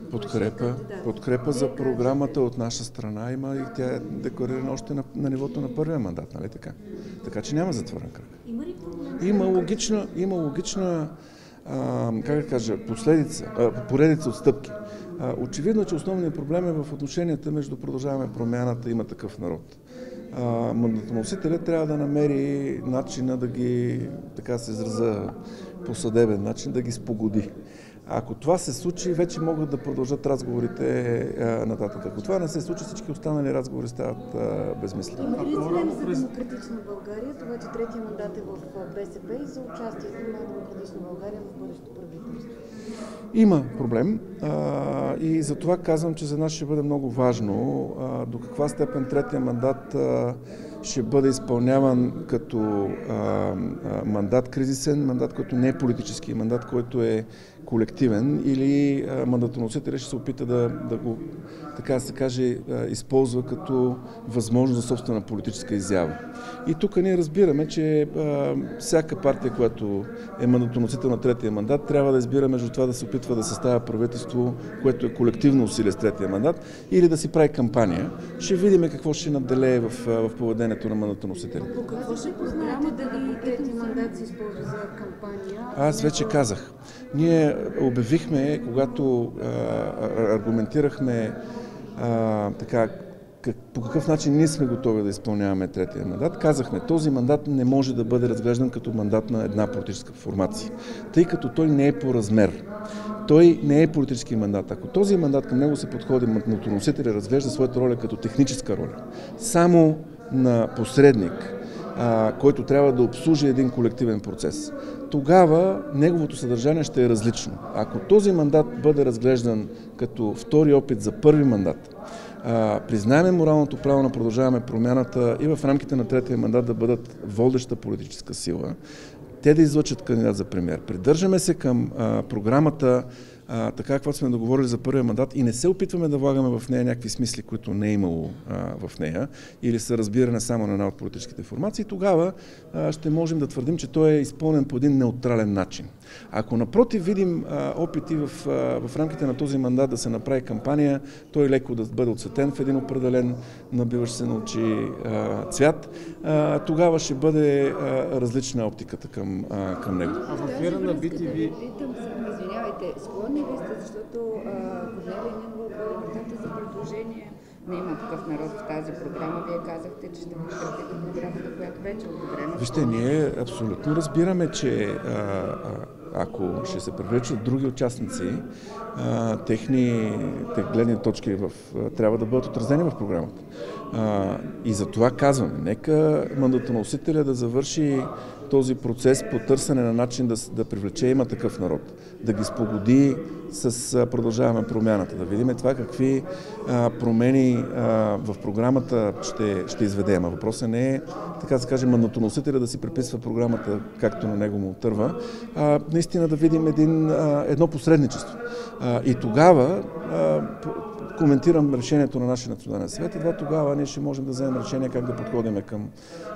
Подкрепа за програмата от наша страна има и тя е декларирана още на нивото на първия мандат, нали така? Така че няма затворен кръг. Има логична как да кажа, поредица от стъпки. Очевидно, че основният проблем е в отношенията между Продължаваме промяната и Има такъв народ. Мандатоносителят трябва да намери начина да ги, така се израза по съдебен начин, да ги спогоди. Ако това се случи, вече могат да продължат разговорите нататък. Ако това не се случи, всички останали разговори стават безмислени. Има ли проблем за Демократична България, това, че третия мандат е в БСП и за участието на Демократична България в бъдещето правителство? Има проблем и за това казвам, че за нас ще бъде много важно до каква степен третия мандат ще бъде изпълняван като мандат кризисен, мандат, който не е политически, мандат, който е колективен, или мандатоносителят ще се опита да го, така да се каже, използва като възможност за собствена политическа изява. И тук ние разбираме, че всяка партия, която е мандатоносител на третия мандат, трябва да избира между това да се опитва да съставя правителство, което е колективно усилие с третия мандат, или да си прави кампания. Ще видим какво ще наделее в поведението на мандатоносителя. По какво ще познаете дали третия мандат се използва за кампания? Аз вече казах. Ние обявихме, когато аргументирахме по какъв начин ние сме готови да изпълняваме третия мандат, казахме, този мандат не може да бъде разглеждан като мандат на една политическа формация, тъй като той не е по размер. Той не е политически мандат. Ако този мандат към него се подходи, мандатоносителят разглежда своята роля като техническа роля, само на посредник, който трябва да обслужи един колективен процес, тогава неговото съдържание ще е различно. Ако този мандат бъде разглеждан като втори опит за първи мандат, признаем моралното право на Продължаваме промяната и в рамките на третия мандат да бъдат водеща политическа сила, те да излъчат кандидат за премиер. Придържаме се към програмата, така каквото сме договорили за първия мандат и не се опитваме да влагаме в нея някакви смисли, които не е имало в нея или са разбиране само на една от политическите формации, тогава ще можем да твърдим, че той е изпълнен по един неутрален начин. Ако напротив видим опити в рамките на този мандат да се направи кампания, той леко да бъде отцветен в един определен набиващ се на очи цвят, тогава ще бъде различна оптиката към него. А в ефира на BTV... Извинявайте, склонни ли сте, защото Корнелия Нинова отвори вратата за предложение на Има такъв народ в тази програма. Вие казахте, че ще подкрепите програмата, която вече е одобрена. Вижте, ние абсолютно разбираме, че ако ще се привлечат други участници, техните гледни точки трябва да бъдат отразени в програмата. И за това казваме, нека мандатоносителя да завърши този процес по търсене на начин да привлече Има такъв народ, да ги спогоди с Продължаваме промяната, да видим това какви промени в програмата ще изведем. А въпросът не е, така да се каже, мандатоносителя да си приписва програмата както на него му отърва, наистина да видим едно посредничество. И тогава коментирам решението на нашия национален съвет, едва тогава ние ще можем да вземем решение как да подходим към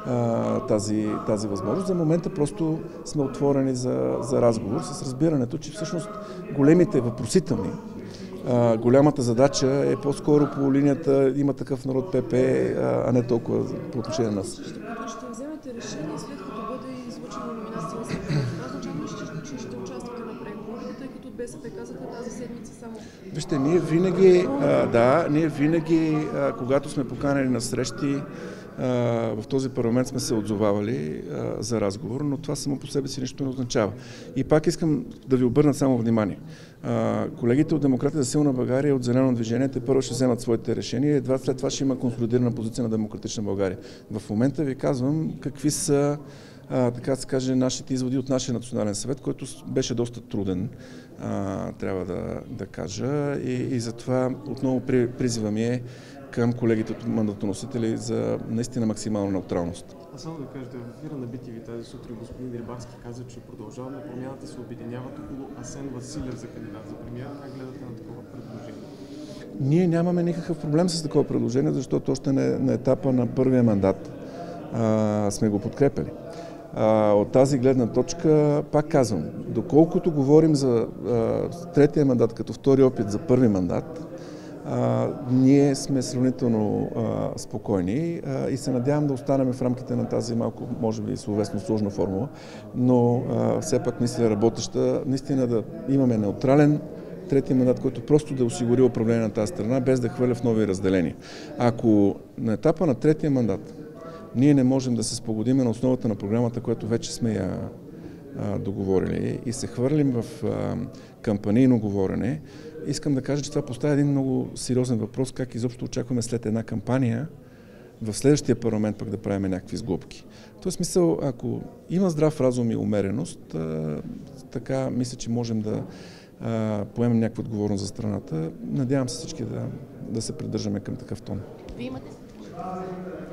тази възможност. За момента просто сме отворени за разговор с разбирането, че всъщност големите въпросителни, голямата задача е по-скоро по линията Има такъв народ ПП, а не толкова по отношение на нас. Ще вземете решение след като бъде излъчена номинация на съвета. Това означава, че ще участвате на преговорите, тъй като от БСП казаха тази седмица само. Вижте, ние винаги, когато сме поканени на срещи, в този парламент сме се отзовавали за разговор, но това само по себе си нищо не означава. И пак искам да ви обърна само внимание. Колегите от Демократия за силна България и от Зелено движение те първо ще вземат своите решения и едва след това ще има консолидирана позиция на Демократична България. В момента ви казвам какви са, така се каже, нашите изводи от нашия национален съвет, който беше доста труден, трябва да кажа. И затова отново призива ми е към колегите от мандатоносители за наистина максимална неутралност. А само да кажете, в ефира на BTV тази сутрин господин Рибарски каза, че Продължаваме промяната се обединяват около Асен Василев за кандидат за премиер. Как гледате на такова предложение? Ние нямаме никакъв проблем с такова предложение, защото още на етапа на първия мандат сме го подкрепили. От тази гледна точка, пак казвам, доколкото говорим за третия мандат като втори опит за първи мандат, ние сме сравнително спокойни и се надявам да останем в рамките на тази малко, може би, словесно сложна формула, но все пак мисля работеща, наистина да имаме неутрален трети мандат, който просто да осигури управление на тази страна, без да хвърля в нови разделения. Ако на етапа на третия мандат ние не можем да се спогодиме на основата на програмата, която вече сме я договорили и се хвърлим в кампанийно говорене, искам да кажа, че това поставя един много сериозен въпрос, как изобщо очакваме след една кампания в следващия парламент пък да правим някакви сглобки. В този смисъл, ако има здрав разум и умереност, така мисля, че можем да поемем някаква отговорност за страната. Надявам се всички да се придържаме към такъв тон. Вие имате